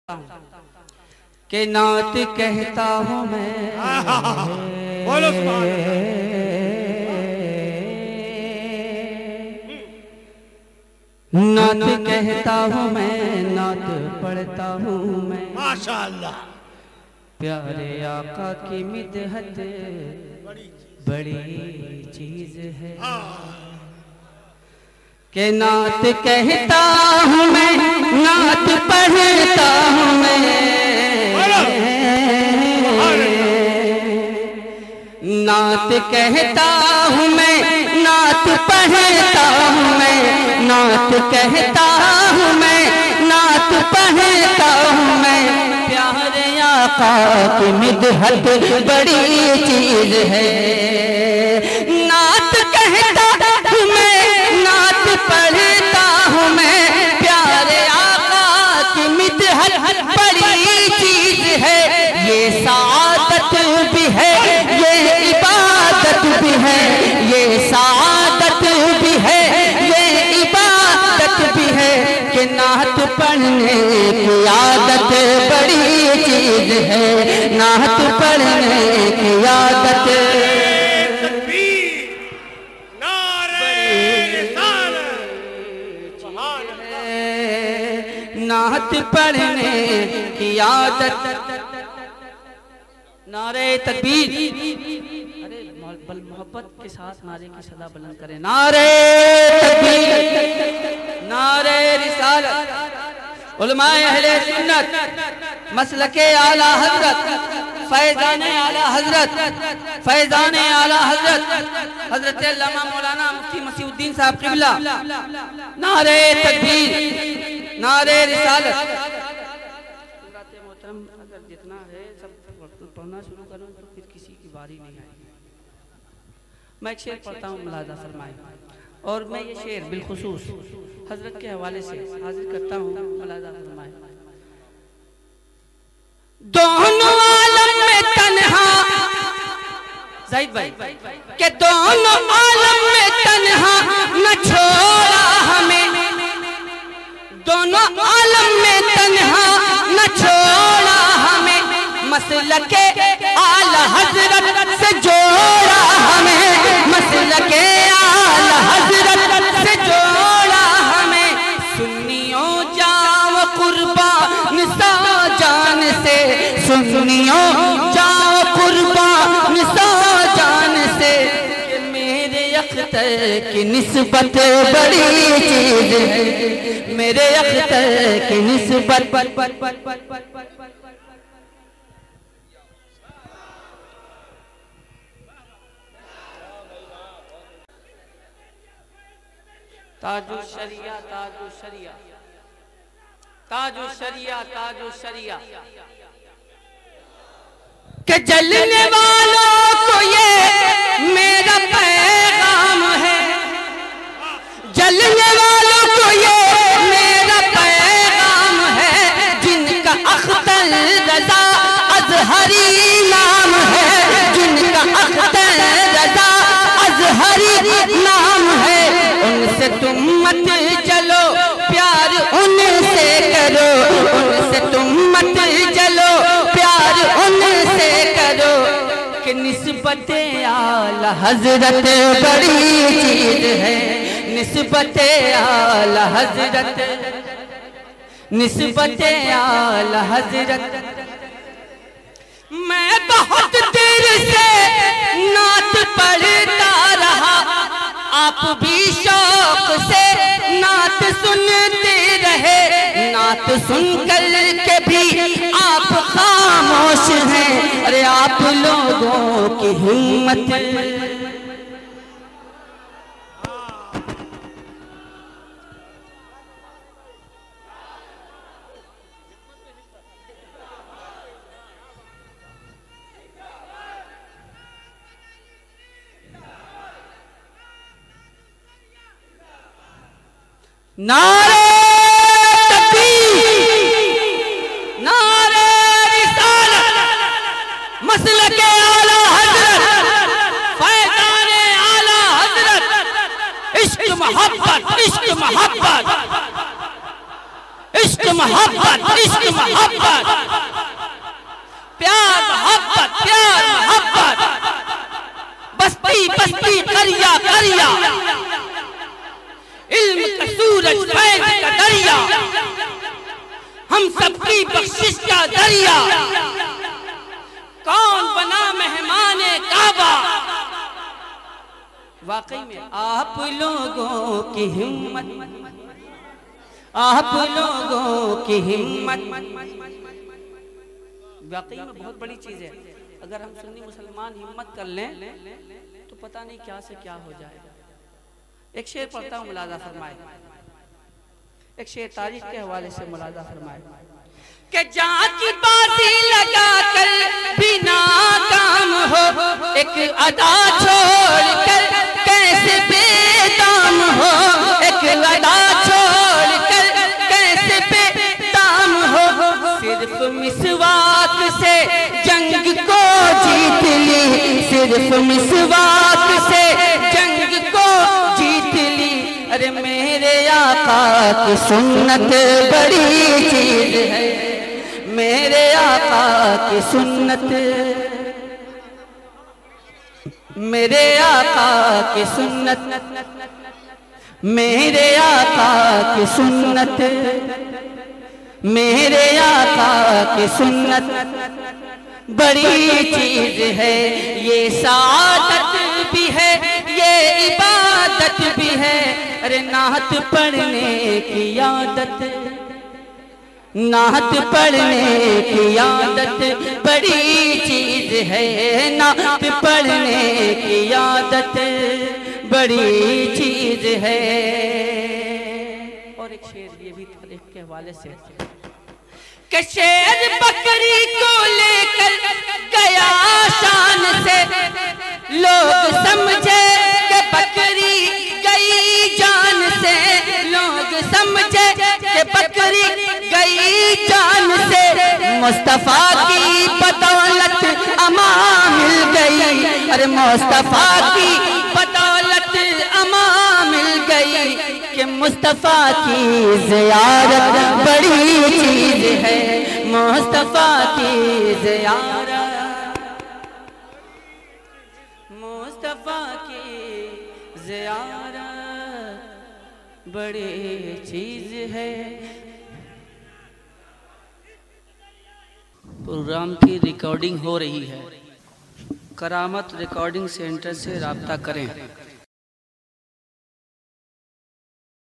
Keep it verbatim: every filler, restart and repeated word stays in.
के नात कहता हूँ मैं, बोलो सुभान नात कहता हूँ मैं, नात पढ़ता हूँ मैं, माशाअल्लाह। प्यारे आका की मिदहत बड़ी चीज है। के नात कहता हूँ मैं, नात पढ़ता हूँ मैं, नात कहता हूँ मैं, नात पढ़ता हूँ मैं, नात कहता हूँ मैं, नात पढ़ता हूँ मैं, प्यारे आका की मिदहत बड़ी चीज है। नात कहता हूँ मैं, नात पढ़ता हूँ मैं, प्यारे आका की मिदहत बड़ी चीज है। ये सादत भी है, ये इबादत भी है, ये सादत भी है, ये इबादत भी है, कि नात पढ़ने की आदत बड़ी चीज है, नात पढ़ने की आदत। नात पढ़ने की आदत, नारे तकबीर, अरे बल मोहब्बत के साथ नारे की सदा बुलंद करें। नारे तकबीर, नारे रिसालत, उलमाए अहले सुन्नत, मसलके आला हजरत, फैजाने आला हजरत, फैजाने आला हजरत हजरत अल्लामा मौलाना मुफ्ती मसीहुद्दीन साहब क़िबला। नारे तकबीर, नारे रिसालत। अगर जितना है सब पढ़ना शुरू करूं तो फिर किसी की बारी नहीं आएगी। मैं एक शेर पढ़ता हूँ, मुलाजा फरमाएं, और मैं ये शेर बिलखुसूस हजरत के हवाले से हाजिर करता हूँ, मुलाजा फरमाएं। दोनों आलम में तन्हा, जाहिद भाई, के दोनों आलम में तन्हा न छोड़ा हमें, दोनों आलम में तन्हा न छोड़ा हमें, मसलके आला हजरत से जोड़ा हमें, मसलके आला हजरत से जोड़ा हमें। सुन्नियों जाओ कुर्बान सा जान से, सुन्नियों जाओ कुर्बान सा जान से, कि मेरे अख्तर की निस्बत बड़ी चीज है, मेरे अख्तर की निस्बत। ताजु शरिया, ताजु शरिया, ताजु शरिया, ताजु शरिया, के जलने वालों को ये मेरा पैगाम है, जलने वालों को ये मेरा पैगाम है, जिनका अख्तर रजा अजहरी नाम है, जिनका अख्तर रजा अजहरी नाम है। उनसे तुम मत चलो, प्यार उनसे करो, उनसे तुम मत चलो, प्यार उनसे करो, कि निस्बते आला हजरत बड़ी चीज है, निस्बते आला हजरत, निस्बते आला हजरत। मैं बहुत देर से नात पढ़ता रहा, आप भी शौक से नात सुनते रहे, नात सुनकर के भी आप खामोश हैं, अरे आप लोगों की हिम्मत। नारे तकबीर, नारे रिसालत, मसलके आला हजरत, फैज़ाने आला हजरत, इश्क मोहब्बत, इश्क मोहब्बत, इश्क इश्क मोहब्बत, इश्क मोहब्बत, प्यार मोहब्बत, प्यार मोहब्बत, बस्ती बस्ती करिया करिया, इल्म का सूरज फैज का दरिया, हम सबकी बख्शिश का दरिया, कौन बना मेहमाने काबा। वाकई में आप लोगों की हिम्मत, आप लोगों की हिम्मत वाकई में बहुत बड़ी चीज है। अगर हम सुन्नी मुसलमान हिम्मत कर लें तो पता नहीं क्या से क्या हो जाएगा। एक शेर पढ़ता हूँ, मुलाजा फरमाए। एक शेर तारीख के हवाले से मुलाजा फरमाए कि जहाँ की बाजी लगा कर बिना काम हो, एक अदा छोड़ कर कैसे बेदाम हो, एक अदा छोड़ कर कैसे बेदाम हो, सिर्फ मिसवाक से जंग को जीत ली, सिर्फ मिसवाक से जंग को जीत ली। अरे मेरे आका की सुन्नत बड़ी चीज है, मेरे आका की सुन्नत, मेरे आका की सुन्नत, मेरे आका की सुन्नत, मेरे आका की सुन्नत बड़ी चीज है। ये सादत भी है, ये इबादत भी है। अरे नात पढ़ने की आदत, नात पढ़ने की आदत बड़ी चीज है, नात पढ़ने की आदत बड़ी चीज है। और एक शेर ये भी तारीख के हवाले से कि शेर बकरी को लेकर गया शान से, लोग समझे कि बकरी गई जान से, लोग समझे कि बकरी गई जान से, मुस्तफा की बदौलत अमा मिल गई। अरे मुस्तफा की बदौलत अमा मिल गई कि मुस्तफा की ज़ियारत बड़ी चीज है, मुस्तफा की ज़ियारत, मुस्तफा की ज़ियारत बड़ी चीज है। प्रोग्राम की रिकॉर्डिंग हो रही है। करामत रिकॉर्डिंग सेंटर से राब्ता करें।